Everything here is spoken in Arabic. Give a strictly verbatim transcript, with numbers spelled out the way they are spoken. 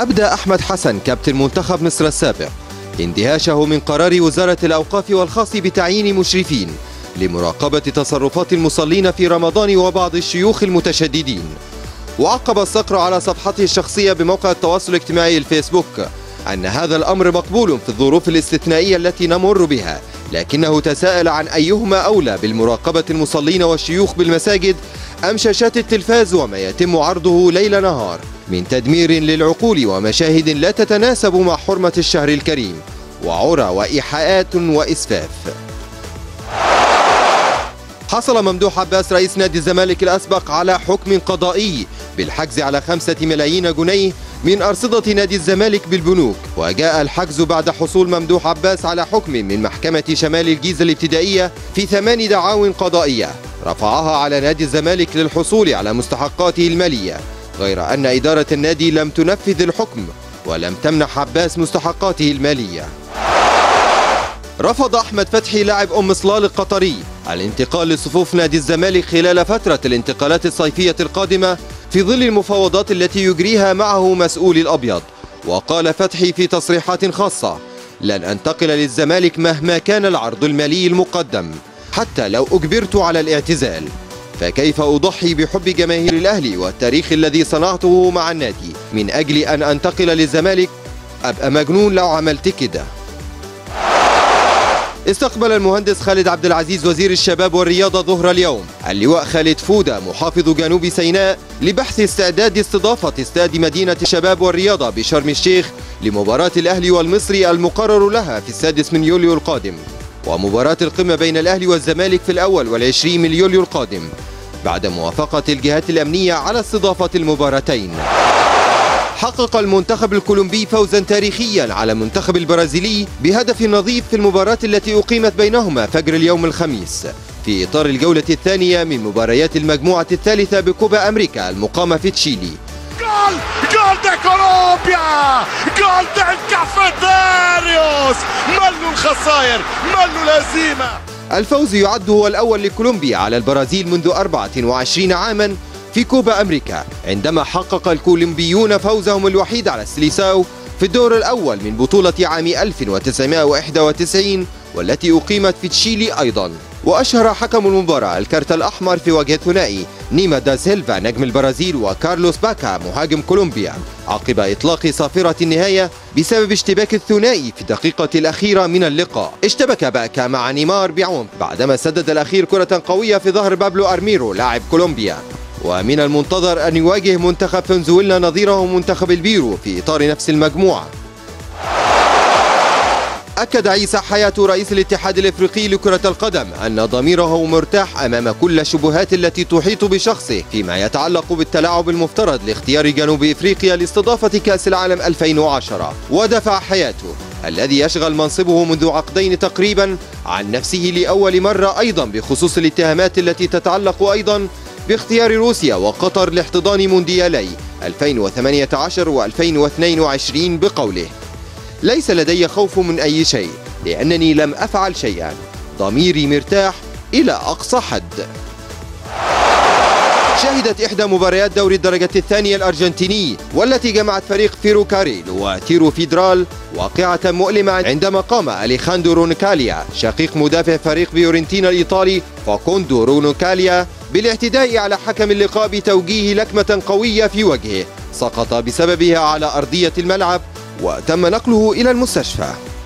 أبدى أحمد حسن كابتن منتخب مصر السابق اندهاشه من قرار وزارة الأوقاف والخاص بتعيين مشرفين لمراقبة تصرفات المصلين في رمضان وبعض الشيوخ المتشددين. وعقب الصقر على صفحته الشخصية بموقع التواصل الاجتماعي الفيسبوك أن هذا الأمر مقبول في الظروف الاستثنائية التي نمر بها، لكنه تساءل عن أيهما أولى بالمراقبة المصلين والشيوخ بالمساجد أم شاشات التلفاز وما يتم عرضه ليل نهار من تدمير للعقول ومشاهد لا تتناسب مع حرمة الشهر الكريم وعرى وإيحاءات وإسفاف. حصل ممدوح عباس رئيس نادي الزمالك الأسبق على حكم قضائي بالحجز على خمسة ملايين جنيه من أرصدة نادي الزمالك بالبنوك، وجاء الحجز بعد حصول ممدوح عباس على حكم من محكمة شمال الجيزة الابتدائية في ثمان دعاوى قضائية رفعها على نادي الزمالك للحصول على مستحقاته المالية، غير أن إدارة النادي لم تنفذ الحكم ولم تمنح عباس مستحقاته المالية. رفض أحمد فتحي لاعب أم صلال القطري الانتقال لصفوف نادي الزمالك خلال فترة الانتقالات الصيفية القادمة في ظل المفاوضات التي يجريها معه مسؤول الأبيض. وقال فتحي في تصريحات خاصة: لن أنتقل للزمالك مهما كان العرض المالي المقدم، حتى لو أجبرت على الاعتزال، فكيف أضحي بحب جماهير الأهلي والتاريخ الذي صنعته مع النادي من أجل أن أنتقل للزمالك؟ أبقى مجنون لو عملت كده. استقبل المهندس خالد عبد العزيز وزير الشباب والرياضة ظهر اليوم اللواء خالد فودة محافظ جنوب سيناء لبحث استعداد استضافة استاد مدينة الشباب والرياضة بشرم الشيخ لمباراة الأهلي والمصري المقرر لها في السادس من يوليو القادم، ومباراة القمة بين الأهلي والزمالك في الأول والعشرين من يوليو القادم بعد موافقة الجهات الأمنية على استضافة المباراتين. حقق المنتخب الكولومبي فوزا تاريخيا على المنتخب البرازيلي بهدف نظيف في المباراة التي أقيمت بينهما فجر اليوم الخميس في إطار الجولة الثانية من مباريات المجموعة الثالثة بكوبا أمريكا المقامة في تشيلي. جول جول دي كولومبيا، جول دي الكافيتاريوس، ملوا الخسائر ملوا الهزيمة. الفوز يعد هو الأول لكولومبيا على البرازيل منذ أربعة وعشرين عاما في كوبا أمريكا، عندما حقق الكولومبيون فوزهم الوحيد على السيليساو في الدور الأول من بطولة عام ألف وتسعمائة وواحد وتسعين والتي أقيمت في تشيلي أيضا. وأشهر حكم المباراة الكارت الأحمر في وجه ثنائي نيما دا سيلفا نجم البرازيل وكارلوس باكا مهاجم كولومبيا عقب إطلاق صافرة النهاية بسبب اشتباك الثنائي في الدقيقة الأخيرة من اللقاء. اشتبك باكا مع نيمار بعمق بعدما سدد الأخير كرة قوية في ظهر بابلو أرميرو لاعب كولومبيا، ومن المنتظر أن يواجه منتخب فنزويلا نظيره منتخب البيرو في إطار نفس المجموعة. أكد عيسى حياته رئيس الاتحاد الإفريقي لكرة القدم أن ضميره مرتاح أمام كل الشبهات التي تحيط بشخصه فيما يتعلق بالتلاعب المفترض لاختيار جنوب إفريقيا لاستضافة كأس العالم ألفين وعشرة. ودفع حياته الذي يشغل منصبه منذ عقدين تقريبا عن نفسه لأول مرة أيضا بخصوص الاتهامات التي تتعلق أيضا باختيار روسيا وقطر لاحتضان مونديالي ألفين وثمانية عشر وألفين واثنين وعشرين بقوله: ليس لدي خوف من أي شيء لأنني لم أفعل شيئا، ضميري مرتاح إلى أقصى حد. شهدت إحدى مباريات دوري الدرجة الثانية الأرجنتيني والتي جمعت فريق فيروكاريل وتيرو فيدرال واقعة مؤلمة عندما قام أليخاندرو رونكاليا شقيق مدافع فريق فيورنتينا الإيطالي فاكوندو رونكاليا بالاعتداء على حكم اللقاء بتوجيه لكمة قوية في وجهه، سقط بسببها على أرضية الملعب وتم نقله إلى المستشفى.